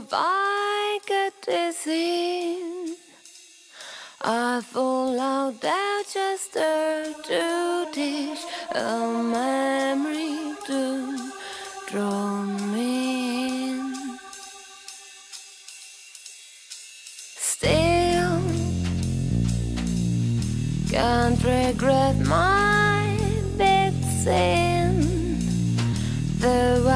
I get dizzy. I fall out there just to dish a memory to draw me in. Still can't regret my big sin. The